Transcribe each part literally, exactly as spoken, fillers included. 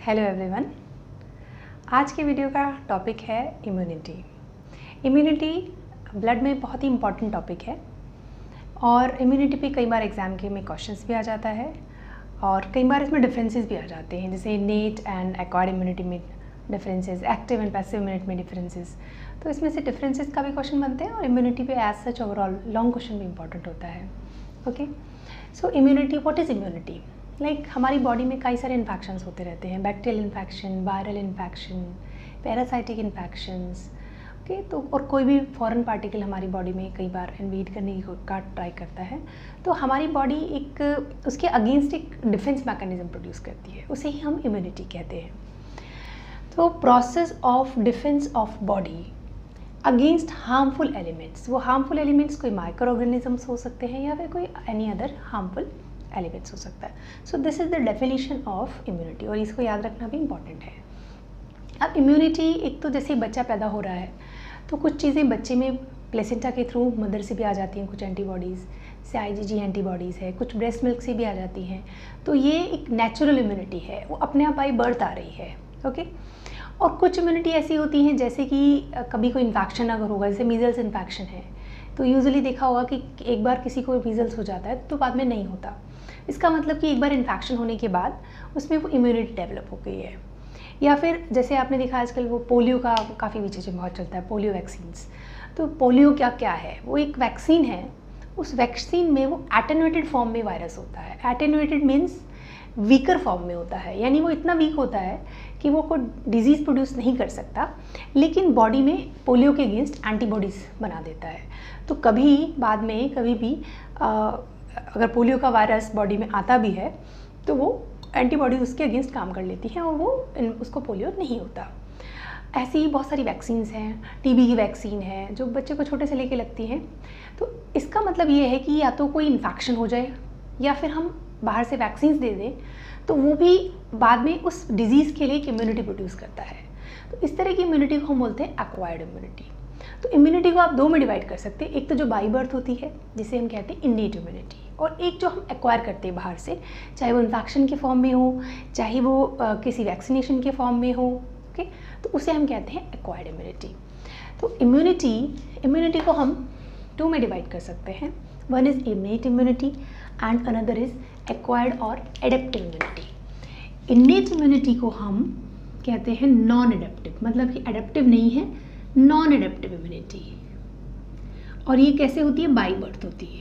Hello everyone. आज के video का टॉपिक है इम्यूनिटी। इम्यूनिटी ब्लड में बहुत ही इम्पॉर्टेंट टॉपिक है और इम्यूनिटी पे कई बार एग्ज़ाम के में क्वेश्चंस भी आ जाता है और कई बार इसमें डिफरेंसेस भी आ जाते हैं, जैसे इनेट एंड एक्वायर्ड इम्यूनिटी में differences, active and passive immunity में डिफरेंसेस। तो इसमें से डिफरेंसेस का भी क्वेश्चन बनते हैं और इम्यूनिटी पे as such overall long question भी इंपॉर्टेंट होता है। Okay, so immunity, what is immunity? Like like, हमारी बॉडी में कई सारे इन्फेक्शंस होते रहते हैं, bacterial infection, viral infection, parasitic infections. Okay, तो और कोई भी फॉरेन पार्टिकल हमारी बॉडी में कई बार इन्वेड करने की का ट्राई करता है, तो हमारी बॉडी एक उसके अगेंस्ट एक डिफेंस मैकेनिज्म प्रोड्यूस करती है, उसे ही हम इम्यूनिटी कहते हैं। तो process of defence of body against harmful elements, वो हार्मफुल एलिमेंट्स कोई माइक्रो ऑर्गेनिजम्स हो सकते हैं या फिर कोई एनी अदर हार्मफुल एलिमेंट्स हो सकता है। So this is the definition of immunity और इसको याद रखना भी इम्पॉर्टेंट है। अब इम्यूनिटी, एक तो जैसे बच्चा पैदा हो रहा है तो कुछ चीज़ें बच्चे में प्लेसेंटा के थ्रू मदर से भी आ जाती हैं, कुछ एंटीबॉडीज़ से आईजीजी एंटीबॉडीज़ है, कुछ ब्रेस्ट मिल्क से भी आ जाती हैं। तो ये एक नेचुरल इम्यूनिटी है, वो अपने आप बाई बर्थ आ रही है। ओके, और कुछ इम्यूनिटी ऐसी होती हैं जैसे कि कभी कोई इन्फेक्शन अगर होगा, जैसे मीजल्स इन्फेक्शन है, तो यूजुअली देखा होगा कि एक बार किसी को मीजल्स हो जाता है तो बाद में नहीं होता। इसका मतलब कि एक बार इन्फेक्शन होने के बाद उसमें वो इम्यूनिटी डेवलप हो गई है। या फिर जैसे आपने देखा आजकल वो पोलियो का काफ़ी बीच में बहुत चलता है, पोलियो वैक्सीन्स। तो पोलियो क्या क्या है? वो एक वैक्सीन है, उस वैक्सीन में वो एटेनुएटेड फॉर्म में वायरस होता है। एटेनुएटेड मीन्स वीकर फॉर्म में होता है, यानी वो इतना वीक होता है कि वो कोई डिजीज़ प्रोड्यूस नहीं कर सकता, लेकिन बॉडी में पोलियो के अगेंस्ट एंटीबॉडीज़ बना देता है। तो कभी बाद में कभी भी आ, अगर पोलियो का वायरस बॉडी में आता भी है तो वो एंटीबॉडी उसके अगेंस्ट काम कर लेती है और वो उसको पोलियो नहीं होता। ऐसी ही बहुत सारी वैक्सीन्स हैं, टीबी की वैक्सीन है जो बच्चे को छोटे से लेके लगती हैं। तो इसका मतलब ये है कि या तो कोई इन्फेक्शन हो जाए या फिर हम बाहर से वैक्सीन्स दे दें तो वो भी बाद में उस डिजीज़ के लिए एक इम्यूनिटी प्रोड्यूस करता है। तो इस तरह की इम्यूनिटी को हम बोलते हैं एक्वायर्ड इम्यूनिटी। तो इम्यूनिटी को आप दो में डिवाइड कर सकते हैं, एक तो जो बाई बर्थ होती है जिसे हम कहते हैं इन्नेट इम्यूनिटी, और एक जो हम एक्वायर करते हैं बाहर से, चाहे वो इन्फेक्शन के फॉर्म में हो, चाहे वो आ, किसी वैक्सीनेशन के फॉर्म में हो। ओके, तो उसे हम कहते हैं एक्वायर्ड इम्यूनिटी। तो इम्यूनिटी इम्यूनिटी को हम टू में डिवाइड कर सकते हैं, one is innate immunity and another is acquired और एडेप्टिव इम्यूनिटी। इन्नेट इम्यूनिटी को हम कहते हैं नॉन एडेप्टिव, मतलब कि एडेप्टिव नहीं है, नॉन एडेप्टिव इम्यूनिटी। और ये कैसे होती है? बाई बर्थ होती है।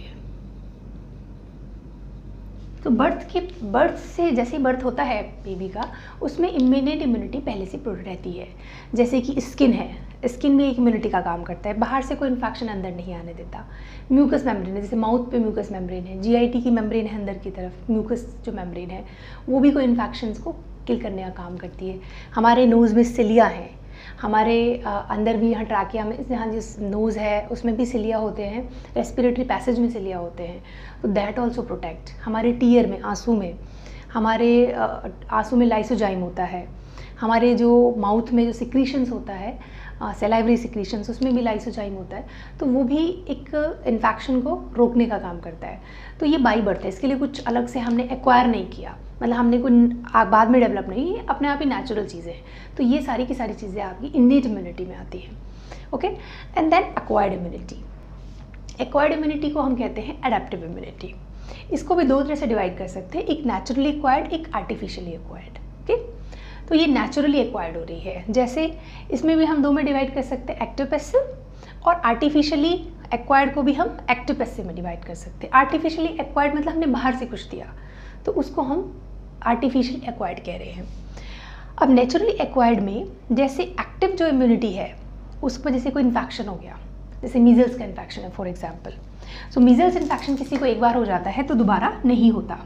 तो बर्थ के बर्थ से जैसे बर्थ होता है बेबी का, उसमें इम्यूनेट इम्यूनिटी पहले से प्रोड्यूस रहती है। जैसे कि स्किन है, स्किन भी एक इम्यूनिटी का काम करता है, बाहर से कोई इन्फेक्शन अंदर नहीं आने देता। म्यूकस मेम्ब्रेन है, जैसे माउथ पे म्यूकस मेम्ब्रेन है, जीआईटी की मेम्ब्रेन है अंदर की तरफ, म्यूकस जो मेम्ब्रेन है वो भी कोई इन्फेक्शंस को किल करने का काम करती है। हमारे नोज़ में सिलिया है, हमारे अंदर भी यहाँ ट्रैकिया में, जहाँ जिस नोज़ है उसमें भी सिलिया होते हैं, रेस्पिरेटरी पैसेज में सिलिया होते हैं, तो दैट ऑल्सो प्रोटेक्ट। हमारे टीयर में, आंसू में, हमारे आंसू में लाइसोजाइम होता है, हमारे जो माउथ में जो सिक्रीशंस होता है, सेलाइवरी सिक्रीशंस, उसमें भी लाइसोजाइम होता है, तो वो भी एक इन्फेक्शन को रोकने का काम करता है। तो ये बाई बर्थ है, इसके लिए कुछ अलग से हमने एक्वायर नहीं किया, मतलब हमने कोई बाद में डेवलप नहीं, ये अपने आप ही नेचुरल चीज़ें हैं। तो ये सारी की सारी चीज़ें आपकी इन्नेट इम्यूनिटी में आती हैं। Okay, and then acquired immunity. Acquired immunity को हम कहते हैं एडेप्टिव इम्यूनिटी। इसको भी दो तरह से डिवाइड कर सकते हैं, एक नेचुरली एक्वायर्ड, एक आर्टिफिशियली एक्वायर्ड। ओके, तो ये नेचुरली एक्वायर्ड हो रही है। जैसे इसमें भी हम दो में डिवाइड कर सकते हैं, एक्टिव पैसिव, और आर्टिफिशियली एक्वायर्ड को भी हम एक्टिव पैसिव में डिवाइड कर सकते हैं। आर्टिफिशियली एक्वायर्ड मतलब हमने बाहर से कुछ दिया, तो उसको हम आर्टिफिशियल एक्वायर्ड कह रहे हैं। अब नेचुरली एक्वायर्ड में जैसे एक्टिव जो इम्यूनिटी है, उस वजह से कोई इन्फेक्शन हो गया, जैसे मीजल्स का इन्फेक्शन है for example. So measles infection किसी को एक बार हो जाता है तो दोबारा नहीं होता।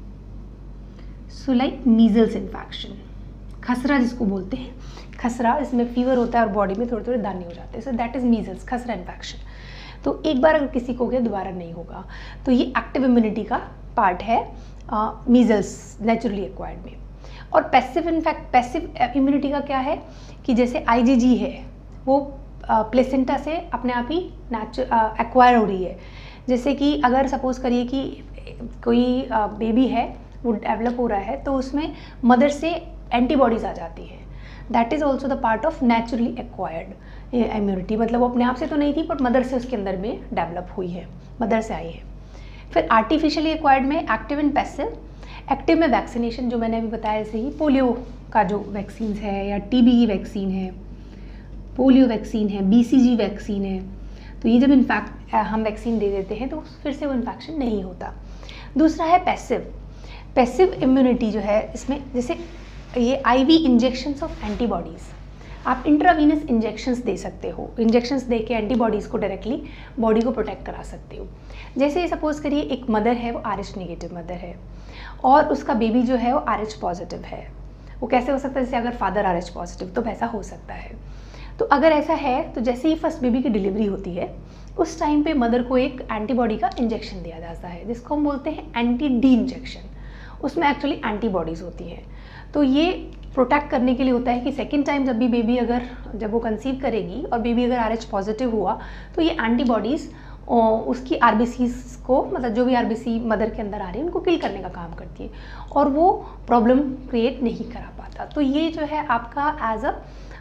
सो लाइक मीजल्स इन्फेक्शन, खसरा जिसको बोलते हैं, खसरा, इसमें फीवर होता है और बॉडी में थोड़े थोड़े दाने हो जाते हैं, सो दैट इज मीजल्स, खसरा इन्फेक्शन। तो एक बार अगर किसी को हो गया दोबारा नहीं होगा, तो ये एक्टिव इम्यूनिटी का पार्ट है मीजल्स नेचुरली एक्वायर्ड में। और पैसिव इनफैक्ट पैसिव इम्यूनिटी का क्या है कि जैसे आईजीजी है वो प्लेसेंटा से अपने आप ही नेचुरल एक्वायर हो रही है। जैसे कि अगर सपोज करिए कि कोई बेबी है वो डेवलप हो रहा है तो उसमें मदर से एंटीबॉडीज़ आ जाती हैं, that is also the part of naturally acquired immunity, मतलब वो अपने आप से तो नहीं थी पर मदर से उसके अंदर में डेवलप हुई है, मदर से आई है। फिर आर्टिफिशियली एक्वायर्ड में एक्टिव एंड पैसिव। एक्टिव में वैक्सीनेशन, जो मैंने अभी बताया, जैसे ही पोलियो का जो वैक्सीन है या टीबी की वैक्सीन है, पोलियो वैक्सीन है, बीसीजी वैक्सीन है, तो ये जब इन्फैक्ट हम वैक्सीन दे देते हैं तो फिर से वो इन्फेक्शन नहीं होता। दूसरा है पैसिव। पैसिव इम्यूनिटी जो है, इसमें जैसे ये आईवी इंजेक्शंस ऑफ एंटीबॉडीज़, आप इंट्रावीनस इंजेक्शंस दे सकते हो, इंजेक्शंस दे के एंटीबॉडीज़ को डायरेक्टली बॉडी को प्रोटेक्ट करा सकते हो। जैसे सपोज करिए एक मदर है, वो आर एच नेगेटिव मदर है और उसका बेबी जो है वो आर एच पॉजिटिव है। वो कैसे हो सकता है? जैसे अगर फादर आर एच पॉजिटिव, तो वैसा हो सकता है। तो अगर ऐसा है तो जैसे ही फर्स्ट बेबी की डिलीवरी होती है उस टाइम पे मदर को एक एंटीबॉडी का इंजेक्शन दिया जाता है, जिसको हम बोलते हैं एंटी डी इंजेक्शन। उसमें एक्चुअली एंटीबॉडीज़ होती हैं। तो ये प्रोटेक्ट करने के लिए होता है कि सेकेंड टाइम जब भी बेबी अगर जब वो कंसीव करेगी और बेबी अगर आर एच पॉजिटिव हुआ तो ये एंटीबॉडीज़ उसकी आरबीसी को, मतलब जो भी आरबीसी मदर के अंदर आ रही है उनको किल करने का काम करती है और वो प्रॉब्लम क्रिएट नहीं करा पाता। तो ये जो है आपका एज अ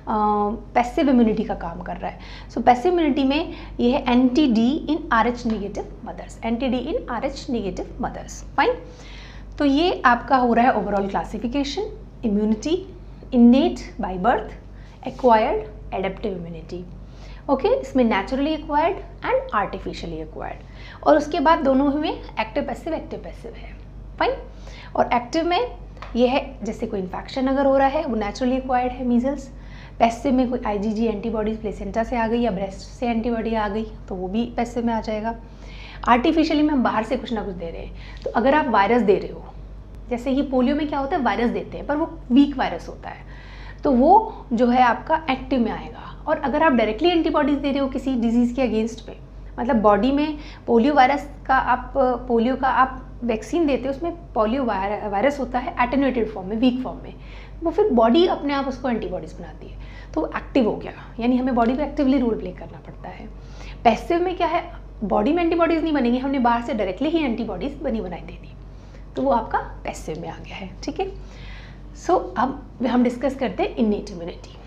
पैसिव इम्यूनिटी का काम कर रहा है। सो पैसिव इम्यूनिटी में ये है anti D in R H negative mothers, anti D in R H negative mothers. Fine. तो ये आपका हो रहा है overall classification, immunity, innate by birth, acquired, adaptive immunity. Okay, इसमें naturally acquired and artificially acquired, और उसके बाद दोनों में एक्टिव पैसिव एक्टिव पैसिव है। फाइन। और एक्टिव में ये है जैसे कोई इन्फेक्शन अगर हो रहा है वो नेचुरली एक्वायर्ड है, मीजल्स। पैसिव में कोई आईजीजी एंटीबॉडीज प्लेसेंटा से आ गई या ब्रेस्ट से एंटीबॉडी आ गई तो वो भी पैसिव में आ जाएगा। आर्टिफिशियली में हम बाहर से कुछ ना कुछ दे रहे हैं, तो अगर आप वायरस दे रहे हो, जैसे कि पोलियो में क्या होता है, वायरस देते हैं पर वो वीक वायरस होता है, तो वो जो है आपका एक्टिव में आएगा। और अगर आप डायरेक्टली एंटीबॉडीज़ दे रहे हो किसी डिजीज़ के अगेंस्ट में, मतलब बॉडी में पोलियो वायरस का आप पोलियो का आप वैक्सीन देते हो, उसमें पोलियो वायरस होता है एटेन्यूएटेड फॉर्म में, वीक फॉर्म में, वो फिर बॉडी अपने आप उसको एंटीबॉडीज़ बनाती है, तो वो एक्टिव हो गया, यानी हमें बॉडी को एक्टिवली रोल प्ले करना पड़ता है। पैसिव में क्या है, बॉडी में एंटीबॉडीज़ नहीं बनेंगी, हमने बाहर से डायरेक्टली ही एंटीबॉडीज़ बनी बनाई दे दी, तो वो आपका पैसिव में आ गया है। ठीक है। सो so, अब हम डिस्कस करते हैं इन्नेट इम्यूनिटी।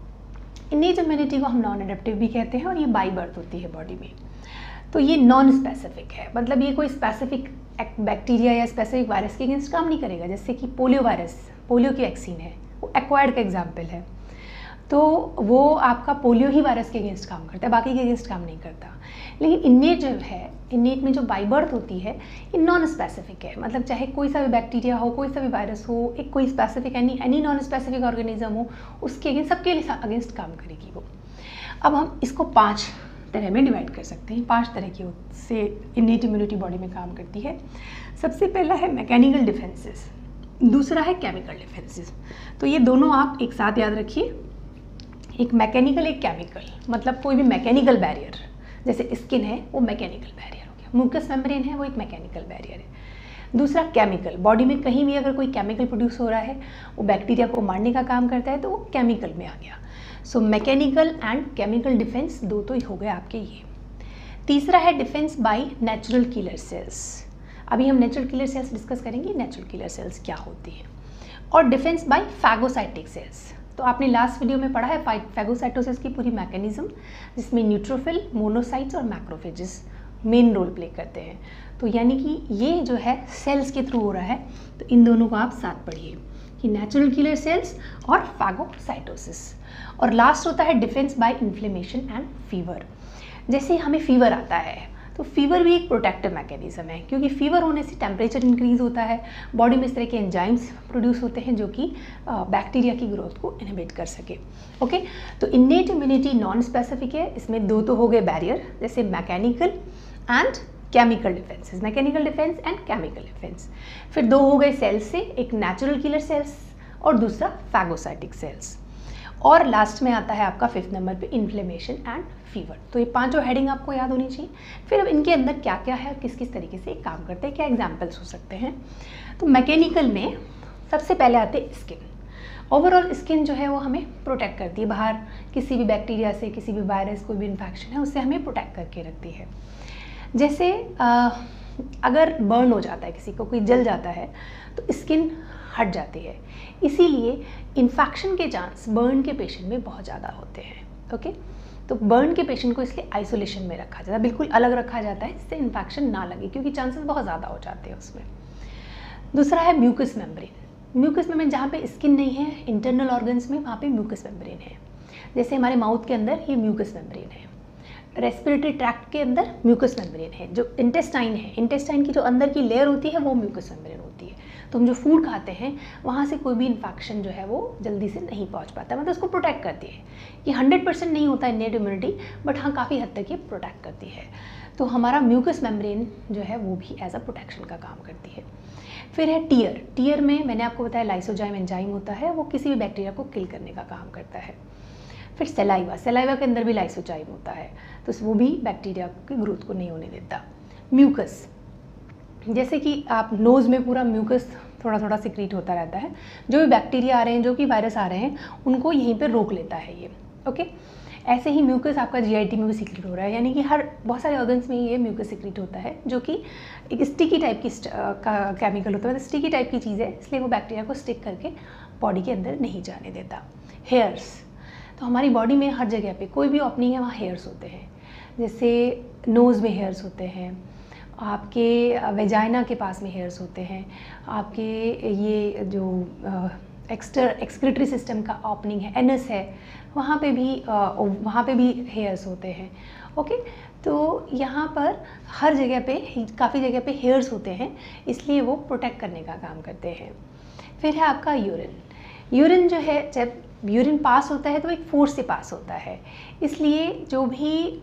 इन्नेट इम्यूनिटी को हम नॉन एडेप्टिव भी कहते हैं और ये बाई बर्थ होती है बॉडी में। तो ये नॉन स्पेसिफिक है, मतलब ये कोई स्पेसिफिक बैक्टीरिया या स्पेसिफिक वायरस के अगेंस्ट काम नहीं करेगा। जैसे कि पोलियो वायरस, पोलियो की वैक्सीन है, वो एक्वायर्ड का एग्जाम्पल है, तो वो आपका पोलियो ही वायरस के अगेंस्ट काम करता है, बाकी के अगेंस्ट काम नहीं करता। लेकिन इन्नेट जो है, इन्नेट में जो बाई बर्थ होती है ये नॉन स्पेसिफिक है, मतलब चाहे कोई सा भी बैक्टीरिया हो, कोई सा भी वायरस हो, एक कोई specific any any non specific organism हो, उसके अगेंस्ट सबके लिए अगेंस्ट काम करेगी वो। अब हम इसको पाँच तरह में डिवाइड कर सकते हैं, पांच तरह की से इन्नेट इम्यूनिटी बॉडी में काम करती है। सबसे पहला है मैकेनिकल डिफेंसेस, दूसरा है केमिकल डिफेंसेस। तो ये दोनों आप एक साथ याद रखिए, एक मैकेनिकल एक केमिकल, मतलब कोई भी मैकेनिकल बैरियर, जैसे स्किन है वो मैकेनिकल बैरियर हो गया, म्यूकस मेम्ब्रेन है वो एक मैकेनिकल बैरियर है। दूसरा केमिकल, बॉडी में कहीं भी अगर कोई केमिकल प्रोड्यूस हो रहा है वो बैक्टीरिया को मारने का काम करता है, तो वो केमिकल में आ गया। So mechanical and chemical defence दो तो ही हो गए आपके ये। तीसरा है defence by natural killer cells. अभी हम नेचुरल किलर सेल्स डिस्कस करेंगे, नेचुरल किलर सेल्स क्या होती है। और डिफेंस बाय फैगोसाइटिक सेल्स, तो आपने लास्ट वीडियो में पढ़ा है फैगोसाइटोसिस की पूरी मैकेनिज्म, जिसमें न्यूट्रोफिल, मोनोसाइट्स और मैक्रोफेजेस मेन रोल प्ले करते हैं। तो यानी कि ये जो है सेल्स के थ्रू हो रहा है, तो इन दोनों को आप साथ पढ़िए कि नेचुरल किलर सेल्स और फैगोसाइटोसिस। और लास्ट होता है defence by inflammation and fever. जैसे हमें फीवर आता है तो फीवर भी एक प्रोटेक्टिव मैकेनिज्म है, क्योंकि फीवर होने से टेम्परेचर इंक्रीज होता है, बॉडी में इस तरह के एंजाइम्स प्रोड्यूस होते हैं जो कि बैक्टीरिया की ग्रोथ को इनहिबिट कर सके। ओके, तो इन्नेट इम्यूनिटी नॉन स्पेसिफिक है, इसमें दो तो हो गए बैरियर, जैसे mechanical and chemical defences, mechanical defence and chemical defence. फिर दो हो गए सेल्स से, एक नेचुरल किलर सेल्स और दूसरा फैगोसाइटिक सेल्स। और लास्ट में आता है आपका फिफ्थ नंबर पे इन्फ्लेमेशन एंड फीवर। तो ये पांचों हेडिंग आपको याद होनी चाहिए। फिर अब इनके अंदर क्या क्या है, किस किस तरीके से काम करते हैं, क्या एग्जाम्पल्स हो सकते हैं। तो मैकेनिकल में सबसे पहले आते हैं स्किन। ओवरऑल स्किन जो है वो हमें प्रोटेक्ट करती है, बाहर किसी भी बैक्टीरिया से, किसी भी वायरस, कोई भी इन्फेक्शन है उससे हमें प्रोटेक्ट करके रखती है। जैसे आ, अगर बर्न हो जाता है, किसी को कोई जल जाता है, तो स्किन हट जाती है। इसीलिए इन्फेक्शन के चांस बर्न के पेशेंट में बहुत ज़्यादा होते हैं। ओके, तो बर्न के पेशेंट को इसलिए आइसोलेशन में रखा जाता है, बिल्कुल अलग रखा जाता है जिससे इन्फेक्शन ना लगे, क्योंकि चांसेस बहुत ज़्यादा हो जाते हैं उसमें। दूसरा है म्यूकस मेम्ब्रेन। म्यूकस मेम्ब्रेन जहाँ पे स्किन नहीं है, इंटरनल ऑर्गन्स में, वहाँ पे म्यूकस मेम्ब्रेन है। जैसे हमारे माउथ के अंदर ये म्यूकस मेम्ब्रेन है, रेस्पिरेटरी ट्रैक्ट के अंदर म्यूकस मेम्ब्रेन है, जो इंटेस्टाइन है, इंटेस्टाइन की जो अंदर की लेयर होती है वो म्यूकस मेम्ब्रेन होती है। तो हम जो फूड खाते हैं वहाँ से कोई भी इन्फेक्शन जो है वो जल्दी से नहीं पहुँच पाता, मतलब उसको प्रोटेक्ट करती है। ये हंड्रेड परसेंट नहीं होता है इनेट इम्यूनिटी, बट हाँ काफ़ी हद तक ये प्रोटेक्ट करती है। तो हमारा म्यूकस मेम्ब्रेन जो है वो भी एज अ प्रोटेक्शन का काम करती है। फिर है टीयर। टीयर में मैंने आपको बताया लाइसोजाइम एंजाइम होता है, वो किसी भी बैक्टीरिया को किल करने का काम करता है। फिर सेलाइवा, सेलाइवा के अंदर भी लाइसोजाइम होता है, तो वो भी बैक्टीरिया की ग्रोथ को नहीं होने देता। म्यूकस, जैसे कि आप नोज़ में पूरा म्यूकस थोड़ा थोड़ा सिक्रीट होता रहता है, जो भी बैक्टीरिया आ रहे हैं, जो कि वायरस आ रहे हैं, उनको यहीं पे रोक लेता है ये। ओके, ऐसे ही म्यूकस आपका जीआईटी में भी सिक्रीट हो रहा है, यानी कि हर बहुत सारे ऑर्गन्स में ये म्यूकस सिक्रीट होता है, जो कि एक स्टिकी टाइप की का केमिकल होता है, मतलब स्टिकी टाइप की चीज़ है, इसलिए वो बैक्टीरिया को स्टिक करके बॉडी के अंदर नहीं जाने देता। हेयर्स, तो हमारी बॉडी में हर जगह पे कोई भी ओपनिंग है वहाँ हेयर्स होते हैं। जैसे नोज़ में हेयर्स होते हैं, आपके वेजाइना के पास में हेयर्स होते हैं, आपके ये जो एक्सटर एक्सक्रीटरी सिस्टम का ओपनिंग है, एनस है, वहाँ पे भी वहाँ पे भी हेयर्स होते हैं। ओके, तो यहाँ पर हर जगह पे काफ़ी जगह पे हेयर्स होते हैं, इसलिए वो प्रोटेक्ट करने का काम करते हैं। फिर है आपका यूरिन। यूरिन जो है, जब यूरिन पास होता है तो एक फोर्स से पास होता है, इसलिए जो भी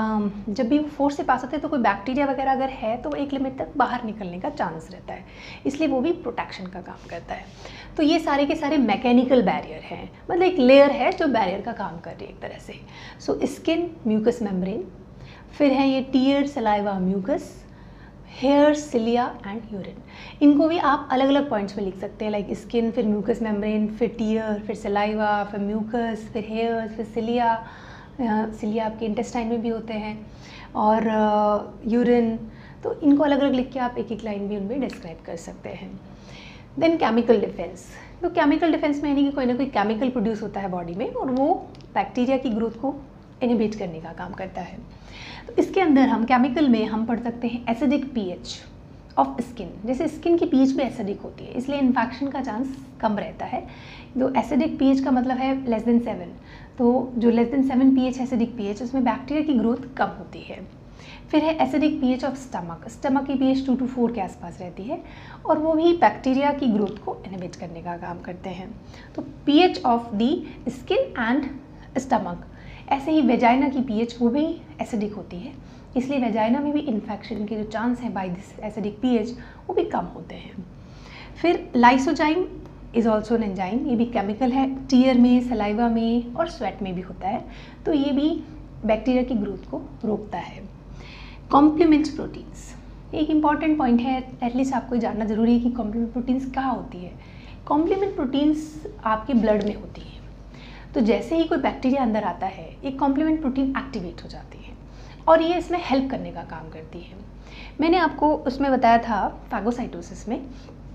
जब भी वो फोर्स से पास होता है तो कोई बैक्टीरिया वगैरह अगर है तो एक लिमिट तक बाहर निकलने का चांस रहता है, इसलिए वो भी प्रोटेक्शन का काम करता है। तो ये सारे के सारे मैकेनिकल बैरियर हैं, मतलब एक लेयर है जो बैरियर का काम कर रही है एक तरह से। सो स्किन, म्यूकस मेम्ब्रेन, फिर है ये tear, saliva, mucus, hair, cilia and urine. इनको भी आप अलग अलग पॉइंट्स में लिख सकते हैं, लाइक स्किन, फिर म्यूकस मेम्ब्रेन, फिर टीयर, फिर सलाइवा, फिर म्यूकस, फिर हेयर, फिर सिलिया। सिलिया आपके इंटेस्टाइन में भी होते हैं, और यूरिन। तो इनको अलग अलग लिख के आप एक एक लाइन भी उनमें डिस्क्राइब कर सकते हैं। Then chemical defence. तो केमिकल डिफेंस में यानी कि कोई ना कोई केमिकल प्रोड्यूस होता है बॉडी में, और वो बैक्टीरिया की ग्रोथ को इनहिबिट करने का काम करता है। तो इसके अंदर हम केमिकल में हम पढ़ सकते हैं एसिडिक पीएच ऑफ स्किन। जैसे स्किन की पीएच भी एसिडिक होती है, इसलिए इन्फेक्शन का चांस कम रहता है। तो एसिडिक पीएच का मतलब है लेस देन सेवन, तो जो less than seven pH acidic pH, उसमें बैक्टीरिया की ग्रोथ कम होती है। फिर है acidic pH of stomach. Stomach की पीएच टू टू फोर के आसपास रहती है, और वो भी बैक्टीरिया की ग्रोथ को इनहिबिट करने का काम करते हैं। तो pH of the skin and stomach. ऐसे ही वेजाइना की पीएच वो भी एसिडिक होती है, इसलिए वेजाइना में भी इन्फेक्शन के जो चांस हैं बाय दिस एसिडिक पीएच वो भी कम होते हैं। फिर lysozyme is also an enzyme, ये भी केमिकल है, टीयर में, सलाइवा में और स्वेट में भी होता है, तो ये भी बैक्टीरिया की ग्रोथ को रोकता है। कॉम्प्लीमेंट प्रोटीन्स एक इम्पॉर्टेंट पॉइंट है, एटलीस्ट आपको जानना जरूरी है कि कॉम्प्लीमेंट प्रोटीन्स कहाँ होती है। कॉम्प्लीमेंट प्रोटीन्स आपके ब्लड में होती है, तो जैसे ही कोई बैक्टीरिया अंदर आता है एक कॉम्प्लीमेंट प्रोटीन एक्टिवेट हो जाती है, और ये इसमें हेल्प करने का काम करती है। मैंने आपको उसमें बताया था फैगोसाइटोसिस में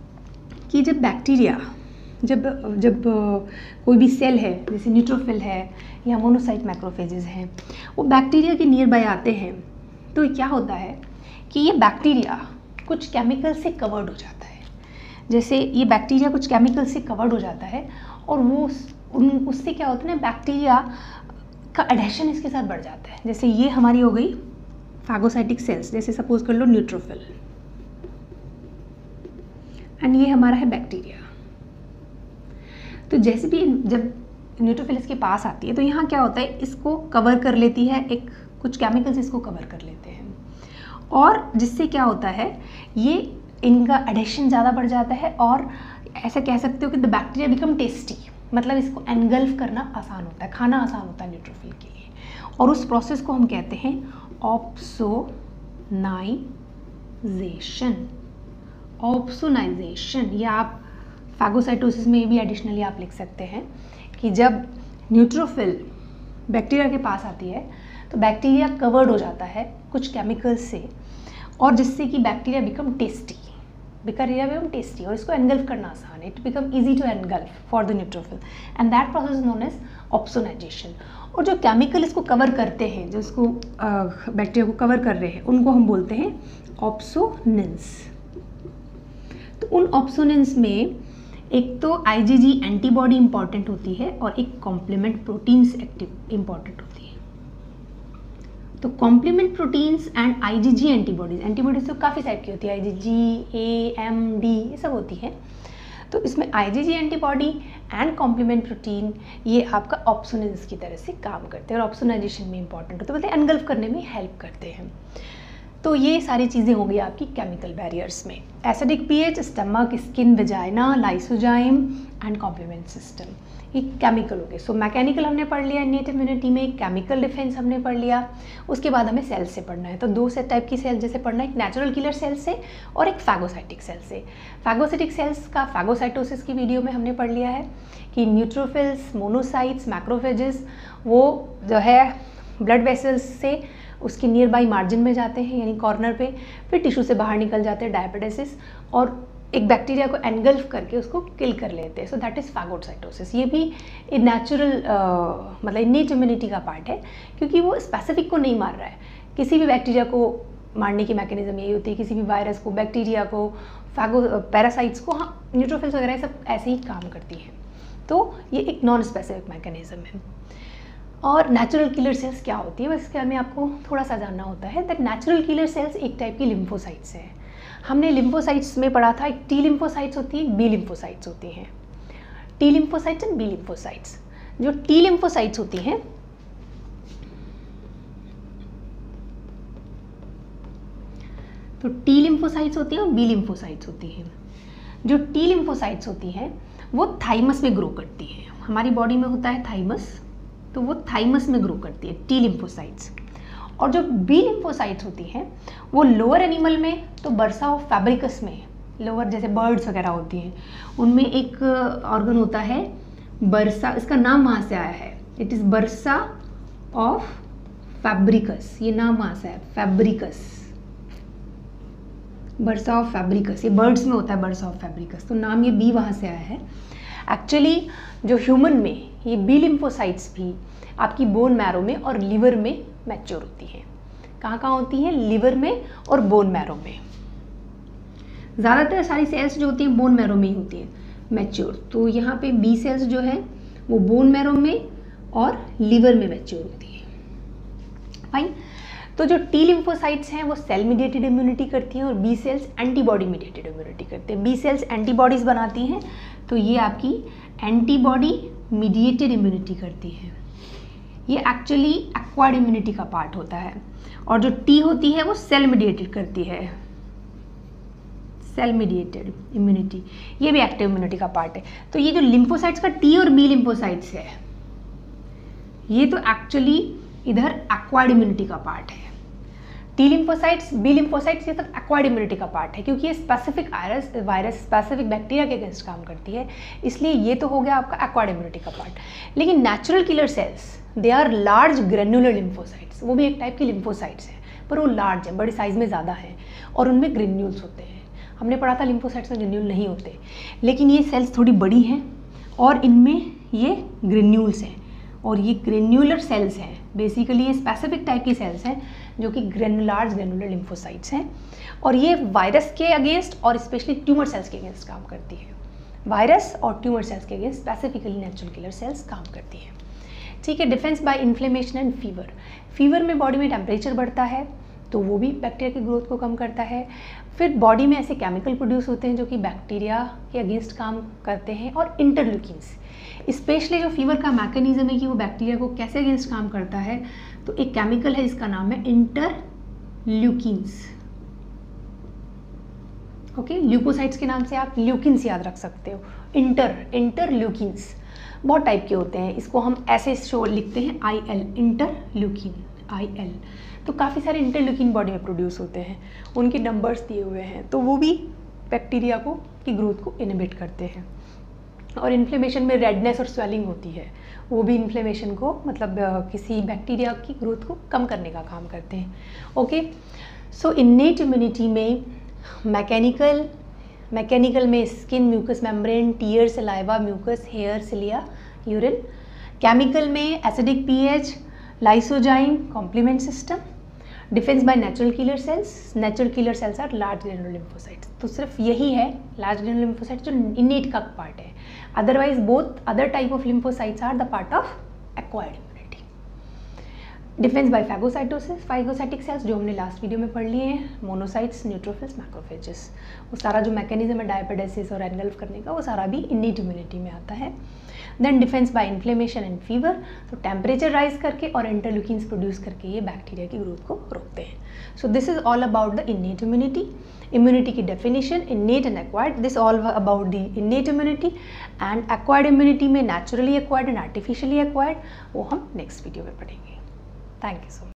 कि जब बैक्टीरिया जब जब कोई भी सेल है, जैसे न्यूट्रोफिल है या मोनोसाइट मैक्रोफेजेस हैं, वो बैक्टीरिया के नियर बाय आते हैं, तो क्या होता है कि ये बैक्टीरिया कुछ केमिकल से कवर्ड हो जाता है। जैसे ये बैक्टीरिया कुछ केमिकल से कवर्ड हो जाता है, और वो उन उससे क्या होता है ना, बैक्टीरिया का एडेशन इसके साथ बढ़ जाता है। जैसे ये हमारी हो गई फैगोसाइटिक सेल्स, जैसे सपोज कर लो न्यूट्रोफिल, एंड ये हमारा है बैक्टीरिया। तो जैसे भी जब न्यूट्रोफिल इसके पास आती है तो यहाँ क्या होता है, इसको कवर कर लेती है, एक कुछ केमिकल्स इसको कवर कर लेते हैं, और जिससे क्या होता है ये इनका एडेशन ज़्यादा बढ़ जाता है, और ऐसा कह सकते हो कि द बैक्टीरिया बिकम टेस्टी, मतलब इसको एनगल्फ करना आसान होता है, खाना आसान होता है न्यूट्रोफिल के लिए, और उस प्रोसेस को हम कहते हैं ऑप्सोनाइजेशन। ऑप्सोनाइजेशन या आप फैगोसाइटोसिस में भी एडिशनली आप लिख सकते हैं कि जब न्यूट्रोफिल बैक्टीरिया के पास आती है तो बैक्टीरिया कवर्ड हो जाता है कुछ केमिकल्स से, और जिससे कि bacteria become tasty, become tasty, और इसको एनगल्फ करना आसान है, it become easy to engulf for the neutrophil, and that process is known as opsonization. और जो केमिकल इसको कवर करते हैं, जो इसको बैक्टीरिया को कवर कर रहे हैं, उनको हम बोलते हैं ऑप्सोनिन्स। तो उन ऑप्सोनिन्स में एक तो आईजीजी एंटीबॉडी इंपॉर्टेंट होती है और एक कॉम्प्लीमेंट प्रोटीन्स एक्टिव इंपॉर्टेंट होती है। तो complement proteins and IgG antibodies, antibodies तो काफ़ी टाइप की होती है, आईजीजी, ए, एम, डी, ये सब होती है। तो इसमें IgG antibody and complement protein ये आपका ऑप्सोनिन्स की तरह से काम करते हैं और ऑप्सोनाइजेशन में इंपॉर्टेंट होते हैं, बोलते हैं एनगल्फ करने में हेल्प करते हैं। तो ये सारी चीज़ें हो गई आपकी केमिकल बैरियर्स में। Acidic pH, stomach, skin, vagina, lysozyme and complement system, ये केमिकल हो गए। सो मैकेनिकल हमने पढ़ लिया इन्नेट इम्यूनिटी में, केमिकल डिफेंस हमने पढ़ लिया। उसके बाद हमें सेल से पढ़ना है, तो दो से टाइप की सेल जैसे पढ़ना है, एक नेचुरल किलर सेल से और एक फैगोसाइटिक सेल से। फैगोसाइटिक सेल्स का फैगोसाइटोसिस की वीडियो में हमने पढ़ लिया है कि न्यूट्रोफिल्स, मोनोसाइट्स, मैक्रोफेजेस वो जो है ब्लड वेसल्स से उसके नियर बाई मार्जिन में जाते हैं, यानी कॉर्नर पे, फिर टिश्यू से बाहर निकल जाते हैं डायपेटेसिस, और एक बैक्टीरिया को एनगल्फ करके उसको किल कर लेते हैं। So that is phagocytosis. ये भी नेचुरल मतलब इन्नेट इम्यूनिटी का पार्ट है, क्योंकि वो स्पेसिफिक को नहीं मार रहा है। किसी भी बैक्टीरिया को मारने की मैकेनिज्म यही होती है, किसी भी वायरस को, बैक्टीरिया को, फैगो पैरासाइट्स को, हाँ न्यूट्रोफिल्स वगैरह सब ऐसे ही काम करती हैं। तो ये एक नॉन स्पेसिफिक मैकेनिज्म है। और नेचुरल किलर सेल्स क्या होती है, बस इसके में आपको थोड़ा सा जानना होता है। दैट नेचुरल किलर सेल्स एक टाइप की लिम्फोसाइट्स है। हमने लिम्फोसाइट्स में पढ़ा था, एक टी लिम्फोसाइट्स होती है, बी लिम्फोसाइट्स होती हैं। T lymphocytes and B lymphocytes. जो टी लिम्फोसाइट्स होती हैं तो टी लिम्फोसाइट्स होती हैं और बी लिम्फोसाइट्स होती हैं। जो टी लिम्फोसाइट्स होती हैं वो थाइमस में ग्रो करती है। हमारी बॉडी में होता है थाइमस, तो वो थाइमस में ग्रो करती है टी लिम्फोसाइट्स। और जो बी लिम्फोसाइट्स होती हैं वो लोअर एनिमल में, तो बर्सा ऑफ फैब्रिकस में, लोअर जैसे बर्ड्स वगैरह होती हैं, उनमें एक ऑर्गन होता है बर्सा, इसका नाम वहाँ से आया है, it is bursa of Fabricius, ये नाम वहाँ से है फैब्रिकस, बर्सा ऑफ फैब्रिकस, ये बर्ड्स में होता है बर्सा ऑफ फैब्रिकस, तो नाम ये बी वहाँ से आया है। एक्चुअली जो ह्यूमन में ये बी लिम्फोसाइट्स भी आपकी बोन मैरो में और लिवर में मैच्योर होती हैं। कहाँ कहाँ होती हैं? लिवर में और बोन मैरो में। ज़्यादातर सारी सेल्स जो होती हैं बोन मैरो में ही होती हैं मैच्योर। तो यहाँ पे बी सेल्स जो है वो बोन मैरो में और लिवर में मैच्योर होती है। फाइन। तो जो टी लिम्फोसाइट्स हैं वो सेल मीडिएटेड इम्यूनिटी करती हैं और B cells antibody mediated immunity करते हैं। बी सेल्स एंटीबॉडीज़ बनाती हैं, तो ये आपकी एंटीबॉडी मीडिएटेड इम्यूनिटी करती है। ये एक्चुअली एक्वायर्ड इम्यूनिटी का पार्ट होता है। और जो टी होती है वो सेल मीडिएटेड करती है, सेल मीडिएटेड इम्यूनिटी, ये भी एक्टिव इम्यूनिटी का पार्ट है। तो ये जो लिम्फोसाइट्स का टी और बी लिम्फोसाइट्स है, ये तो एक्चुअली इधर एक्वायर्ड इम्यूनिटी का पार्ट है। टी लिम्फोसाइट्स, बी लिम्फोसाइट्स, ये सब एक्वायर्ड इम्यूनिटी का पार्ट है, क्योंकि ये specific virus virus specific bacteria के अगेंस्ट काम करती है, इसलिए ये तो हो गया आपका एक्वायर्ड इम्यूनिटी का पार्ट। लेकिन natural killer cells, they are large granular lymphocytes, वो भी एक टाइप की लिम्फोसाइट्स हैं, पर वो लार्ज है, बड़ी साइज में ज़्यादा है और उनमें ग्रेन्यूल्स होते हैं। हमने पढ़ा था लिम्फोसाइट्स में ग्रेन्यूल नहीं होते, लेकिन ये सेल्स थोड़ी बड़ी हैं और इनमें ये ग्रेन्यूल्स हैं, और ये ग्रेन्युलर सेल्स हैं। बेसिकली ये स्पेसिफिक टाइप की सेल्स हैं जो कि ग्रेनुलार्ज ग्रेनुलर लिम्फोसाइट्स हैं, और ये वायरस के अगेंस्ट और स्पेशली ट्यूमर सेल्स के अगेंस्ट काम करती है। वायरस और ट्यूमर सेल्स के against specifically natural killer cells काम करती हैं। ठीक है। Defence by inflammation and fever. Fever में बॉडी में टेम्परेचर बढ़ता है, तो वो भी बैक्टीरिया की ग्रोथ को कम करता है। फिर बॉडी में ऐसे केमिकल प्रोड्यूस होते हैं जो कि बैक्टीरिया के अगेंस्ट काम करते हैं। और इंटरल्यूकिन्स, स्पेशली जो फीवर का मैकेनिज्म है कि वो बैक्टीरिया को कैसे अगेंस्ट काम करता है, तो एक केमिकल है जिसका नाम है इंटरल्यूकिन्स। ओके, ल्यूकोसाइट्स के नाम से आप ल्यूकिन्स याद रख सकते हो। इंटर इंटरल्यूकिन्स बहुत टाइप के होते हैं, इसको हम ऐसे शो लिखते हैं I L, interleukin, I L. तो काफ़ी सारे इंटरल्यूकिन बॉडी में प्रोड्यूस होते हैं, उनके नंबर्स दिए हुए हैं, तो वो भी बैक्टीरिया को की ग्रोथ को इनहिबिट करते हैं। और इन्फ्लेमेशन में रेडनेस और स्वेलिंग होती है, वो भी इन्फ्लेमेशन को मतलब किसी बैक्टीरिया की ग्रोथ को कम करने का काम करते हैं। ओके, सो इन्नेट इम्यूनिटी में मैकेनिकल, मैकेनिकल में skin, mucous membrane, tear, saliva, mucus, hair, cilia, urine. Chemical में acidic pH, lysozyme, complement system. Defence by natural killer cells, natural killer cells are large granular lymphocytes. तो सिर्फ यही है large granular lymphocytes जो इनेट का part है, otherwise both other type of lymphocytes are the part of acquired immunity. Defence by phagocytosis, phagocytic cells जो हमने last video में पढ़ लिए हैं, मोनोसाइट्स, न्यूट्रोफिल्स, मैक्रोफेजेस, वो सारा जो मैकेनिज्म है डायपेडेसिस और एनगल्फ करने का, वो सारा भी इनेट इम्यूनिटी में आता है। Then defence by inflammation and fever, तो टेम्परेचर राइज करके और इंटरल्यूकिन्स प्रोड्यूस करके ये बैक्टीरिया की ग्रोथ को रोकते हैं। So this is all about the innate immunity. Immunity की definition, innate and acquired, this all about the innate immunity. And acquired immunity में naturally acquired and artificially acquired, वो हम नेक्स्ट वीडियो में पढ़ेंगे। Thank you so much.